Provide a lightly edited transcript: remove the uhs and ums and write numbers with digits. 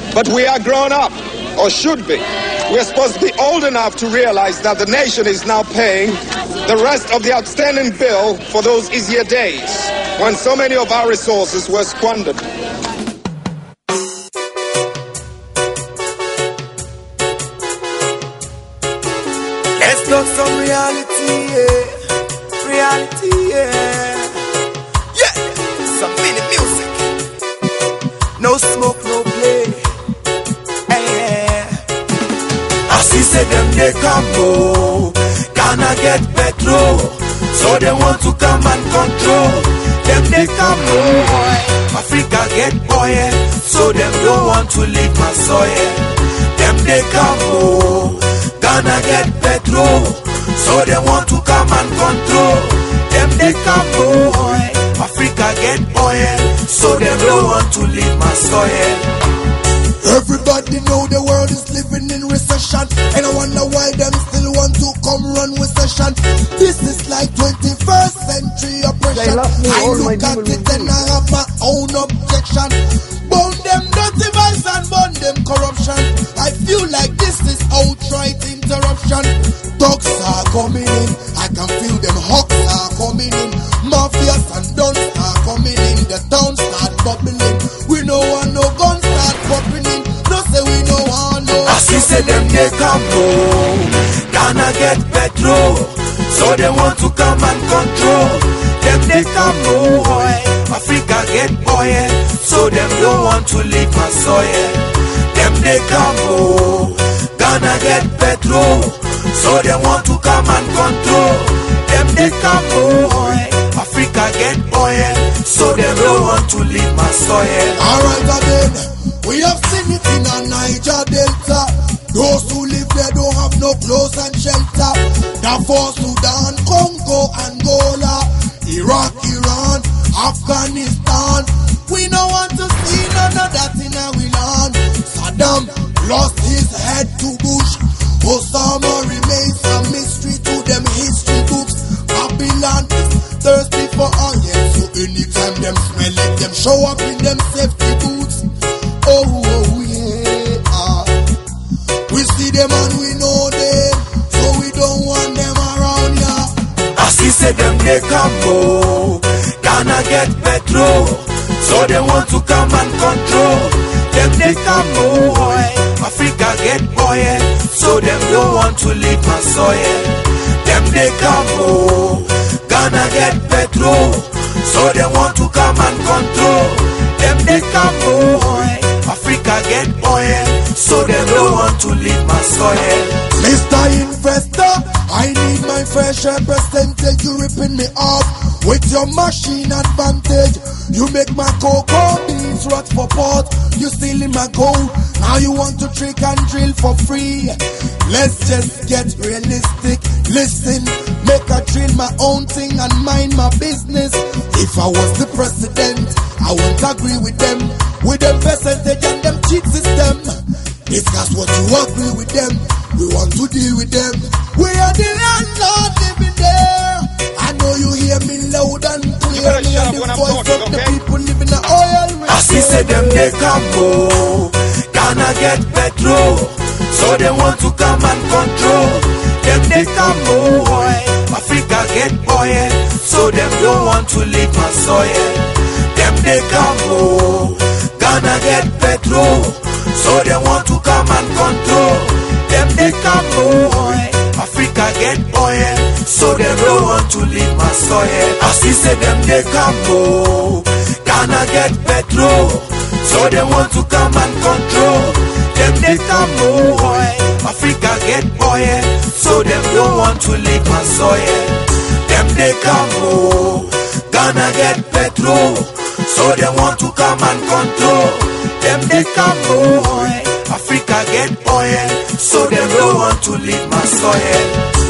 But we are grown up, or should be. We're supposed to be old enough to realize that the nation is now paying the rest of the outstanding bill for those easier days when so many of our resources were squandered. Let's talk some reality, yeah. Reality, yeah. Yeah, some mini music. No smoke, no play. Hey, yeah. As we say them they come, oh, Ghana get petrol, so they want to come and control. Them they come, oh, Africa get oil, so them don't want to leave my soil. Them they come, oh, Ghana get petrol, so they want to come and control. Them they come, oh, Africa get oil, so they don't want to leave my soil. Everybody know the world is living in recession, and I wonder why them still want to come run with session. This is like 21st century oppression. I look at it and I have my own objection. Burn them dirty vice and burn them corruption. I feel like this is outright interruption. Dogs are coming in, I can feel them hawks are coming in. Mafias and dons are coming in, the town start bubbling. We no want no guns start popping in. No say we no want no. As we say them they come home, Ghana get petrol, so they want to come and control. Them they come home, Africa get oil, so them don't want to leave my soil. Them they come home, Ghana get petrol, so they want to come and control. Them they come home, Africa get oil, so them don't want to leave my soil. Alright again, we have seen it in a Niger Delta. Those who live there don't have no clothes and shelter. Darfur, Sudan, Congo, Angola, Iraq, Iran, Afghanistan. We don't want to see none of that in our land. Saddam lost his head to Bush. Osama remains a mystery to them history books. Babylon is thirsty for oil, so anytime them smell it, them show up in them safety boots. Oh yeah, we see them and we know them, so we don't want them around here. As we say them they come, oh, Ghana get petrol, so they want to come and control. Them they come, oh, Africa get oil, so them don't want to leave my soil. Them they come, oh, Ghana get petrol, so they want to come and control. Them they come, oh, Africa get oil, so they don't want to leave my soil. Mr. Investor, I need my fresh percentage. You ripping me off with your machine advantage. You make my cocoa beans rot for pot. You stealing my gold. Now you want to trick and drill for free. Let's just get realistic. Listen, make I drill my own thing and mind my business. If I was the president, I wouldn't agree with them percentage and them cheat system. If that's what you agree with them, we want to deal with them. We are the landlord living there. I know you hear me loud and clear. Me and the voice of the people living in oil. As we say them they come, oh, Ghana get petrol, so they want to come and control. Them they come, oh, Africa get oil, so them don't want to leave my soil. Them they come, oh, Ghana get petrol, so they want to come and control. Them they come, oh, Africa get oil, so they don't want to leave my soil. As we say them they come, oh, Ghana get petrol, so they want to come and control. Them they come, oh, Africa get oil, so them don't want to leave my soil. Them they come, oh, Ghana get petrol, so they want to come and control. Them they come, oh, Africa get oil, so they don't want to leave my soil.